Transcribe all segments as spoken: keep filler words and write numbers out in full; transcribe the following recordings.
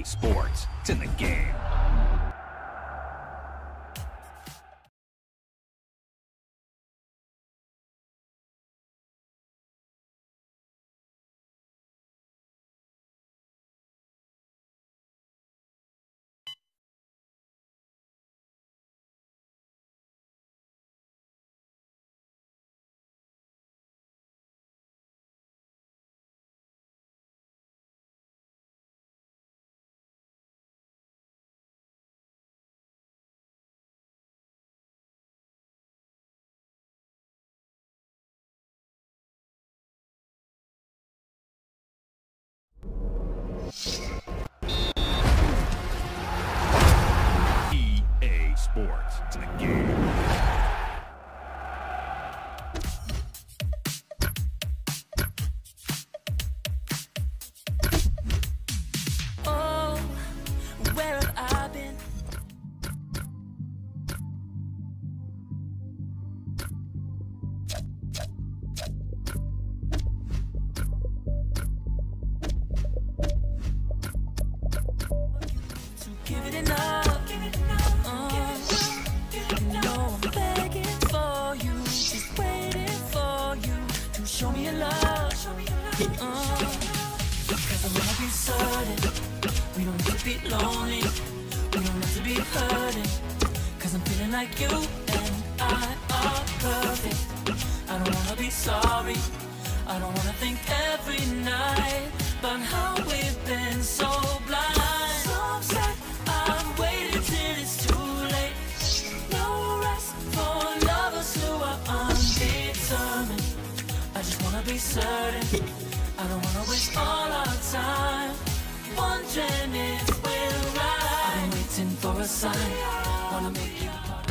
Sports. It's in the game. E A Sports. It's in the game. Oh, where have I been? To give it enough, give it enough, uh, you know I'm begging for you, just waiting for you to show me your love, show me your love, uh, because I wanna be certain we don't have to be lonely, we don't have to be hurting, cause I'm feeling like you and I are perfect. I don't wanna be sorry, I don't wanna think every night about how we've been so blind. So upset, I've waited till it's too late. No rest for lovers who are undetermined. I just wanna be certain, I don't wanna waste all our time wondering if we're right. I've been waiting for a sign, wanna make you part.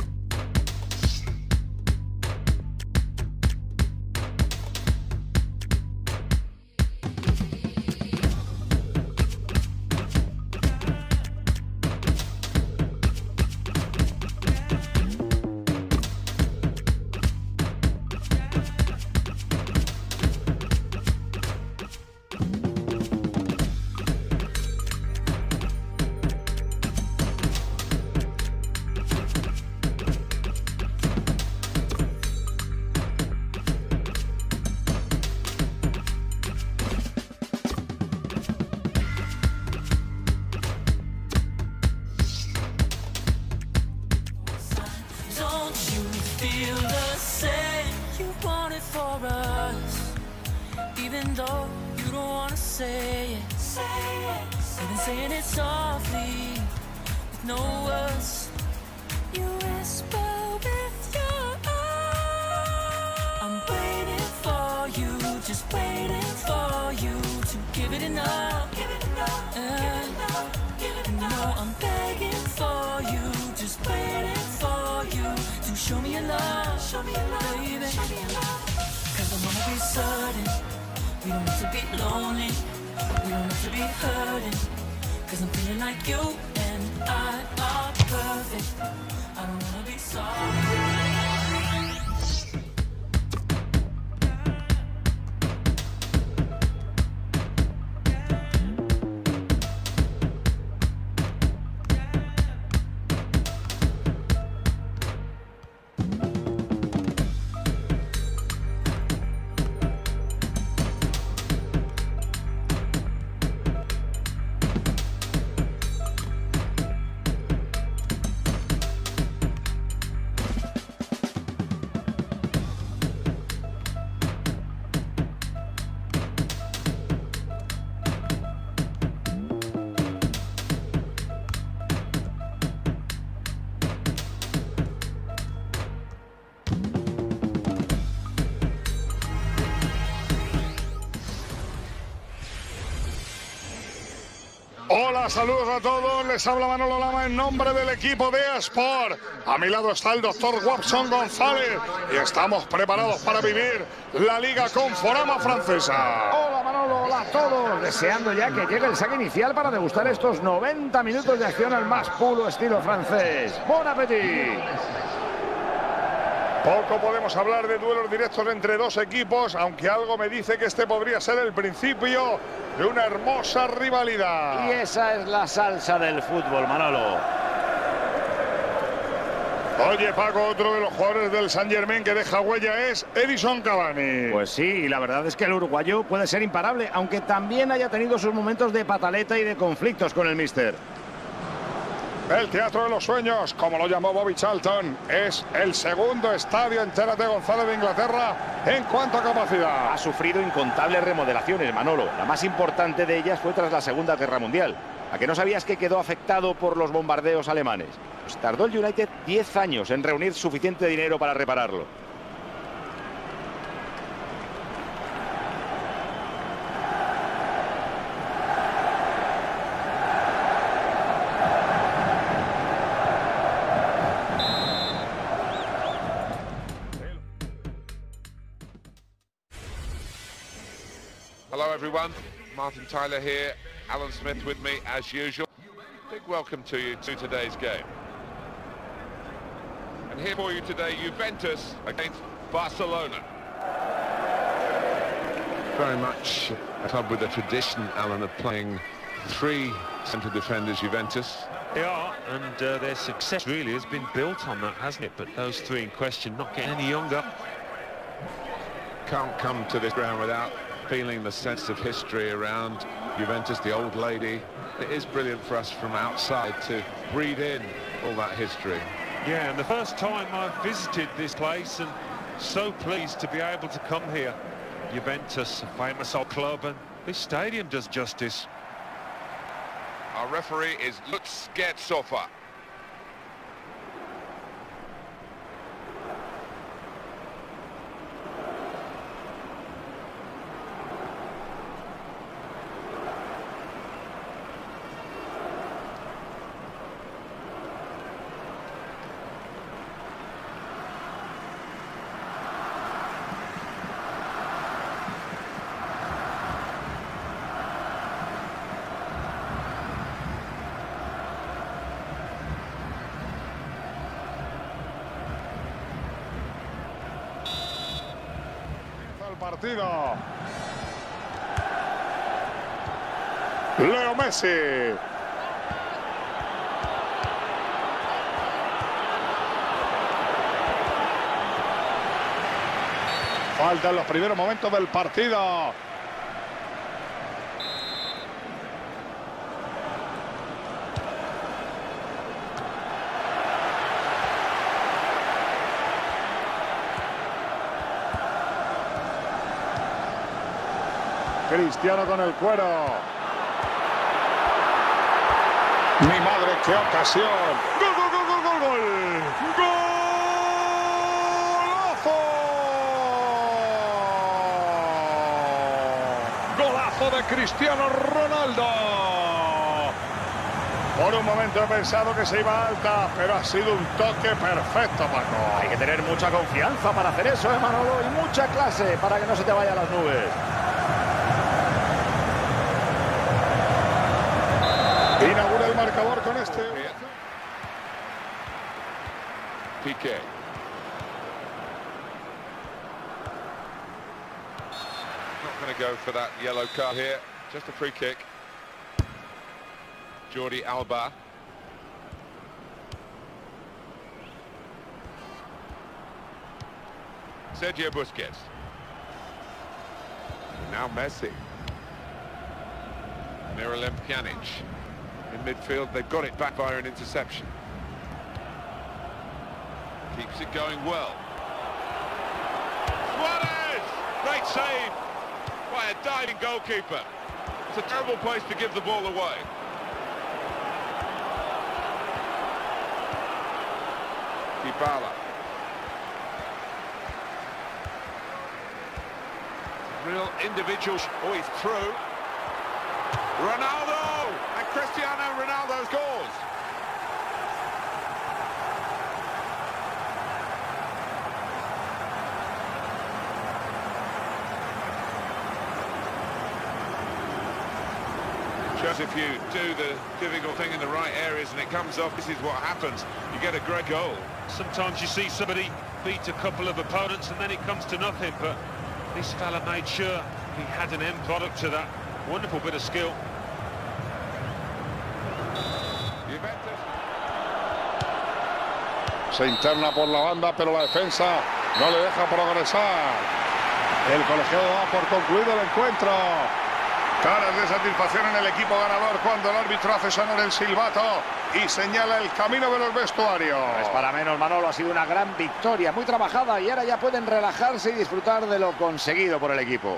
Don't you feel the same? You want it for us, even though you don't wanna say it. Say it. You've been saying it softly, with no words. You whisper with your eyes. I'm waiting for you, just waiting for you to give it enough. Give it enough. Uh, give it enough. Give it enough. No, I'm begging for you, just waiting for you to show me your love, show me your love, baby. Show me your love. Cause I wanna be certain we don't have to be lonely, we don't have to be hurting, cause I'm feeling like you and I are perfect. I don't wanna be sorry. Hola, saludos a todos, les habla Manolo Lama en nombre del equipo de E A Sport. A mi lado está el doctor Watson González y estamos preparados para vivir la Liga Conforama francesa. Hola Manolo, hola a todos, deseando ya que llegue el saque inicial para degustar estos noventa minutos de acción al más puro estilo francés. ¡Bon appétit! Poco podemos hablar de duelos directos entre dos equipos, aunque algo me dice que este podría ser el principio de una hermosa rivalidad. Y esa es la salsa del fútbol, Manolo. Oye, Paco, otro de los jugadores del Saint-Germain que deja huella es Edinson Cavani. Pues sí, y la verdad es que el uruguayo puede ser imparable, aunque también haya tenido sus momentos de pataleta y de conflictos con el míster. El Teatro de los Sueños, como lo llamó Bobby Charlton, es el segundo estadio, entérate, González, de Inglaterra en cuanto a capacidad. Ha sufrido incontables remodelaciones, Manolo. La más importante de ellas fue tras la Segunda Guerra Mundial. ¿A que no sabías que quedó afectado por los bombardeos alemanes? Pues tardó el United diez años en reunir suficiente dinero para repararlo. Hello everyone, Martin Tyler here, Alan Smith with me as usual. Big welcome to you to today's game. And here for you today, Juventus against Barcelona. Very much a club with a tradition, Alan, of playing three centre defenders, Juventus. They are, and uh, their success really has been built on that, hasn't it? But those three in question not getting any younger. Can't come to this ground without feeling the sense of history around Juventus, the old lady. It is brilliant for us from outside to breathe in all that history. Yeah, and the first time I've visited this place, and so pleased to be able to come here. Juventus, a famous old club, and this stadium does justice. Our referee is Lutz Gertzofer. Partido. Leo Messi. Faltan los primeros momentos del partido. Cristiano con el cuero. Mi madre, qué ocasión. ¡Gol, gol, gol, gol, gol, gol! ¡Golazo! ¡Golazo de Cristiano Ronaldo! Por un momento he pensado que se iba alta, pero ha sido un toque perfecto, Paco. Hay que tener mucha confianza para hacer eso, ¿eh, Manolo? Y mucha clase para que no se te vaya a las nubes. Inaugura el marcador con este. Piqué. Not going to go for that yellow card here. Just a free kick. Jordi Alba. Sergio Busquets. Now Messi. Miralem Pjanic. In midfield, they've got it back via an interception. Keeps it going well. Suarez! Great save by a diving goalkeeper. It's a terrible place to give the ball away. Dybala. Real individual. Oh, he's through. Ronaldo! And Cristiano Ronaldo scores! Shows if you do the difficult thing in the right areas and it comes off, this is what happens. You get a great goal. Sometimes you see somebody beat a couple of opponents and then it comes to nothing, but this fella made sure he had an end product to that. Wonderful bit of skill. Se interna por la banda, pero la defensa no le deja progresar. El colegiado da por concluido el encuentro. Caras de satisfacción en el equipo ganador cuando el árbitro hace sonar el silbato y señala el camino de los vestuarios. No es para menos, Manolo, ha sido una gran victoria, muy trabajada, y ahora ya pueden relajarse y disfrutar de lo conseguido por el equipo.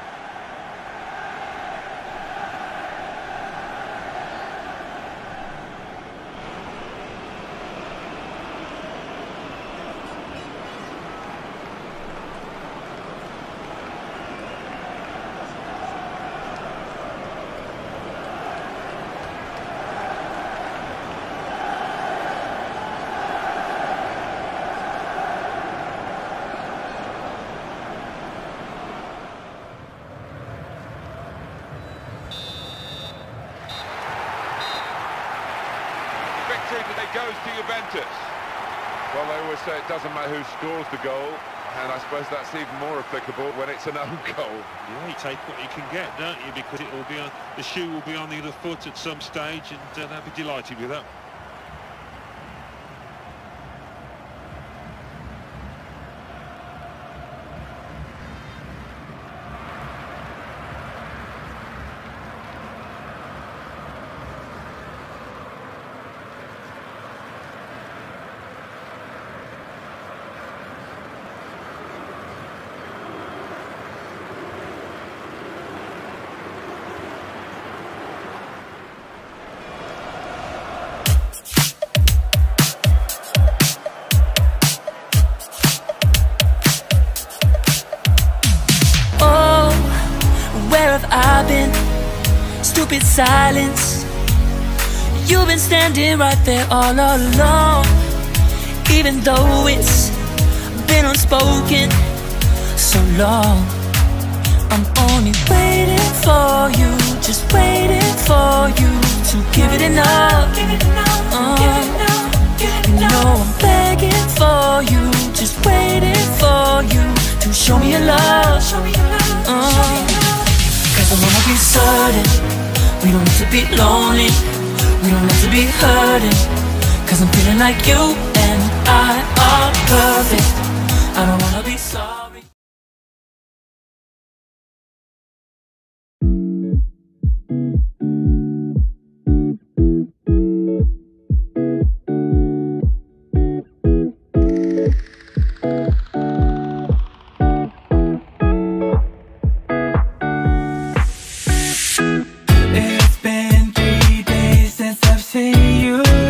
Today goes to Juventus. Well, they always say it doesn't matter who scores the goal, and I suppose that's even more applicable when it's an own goal. Yeah, you take what you can get, don't you? Because it will be on, the shoe will be on the other foot at some stage, and uh, they'll be delighted with that. I've been stupid silence. You've been standing right there all along, even though it's been unspoken so long. I'm only waiting for you, just waiting for you to give it enough. uh, You know I'm begging for you, just waiting for you to show me your love. uh, Cause I wanna be certain we don't have to be lonely, we don't have to be hurting. Cause I'm feeling like you and I are perfect. I don't wanna be sorry. It's been three days since I've seen you.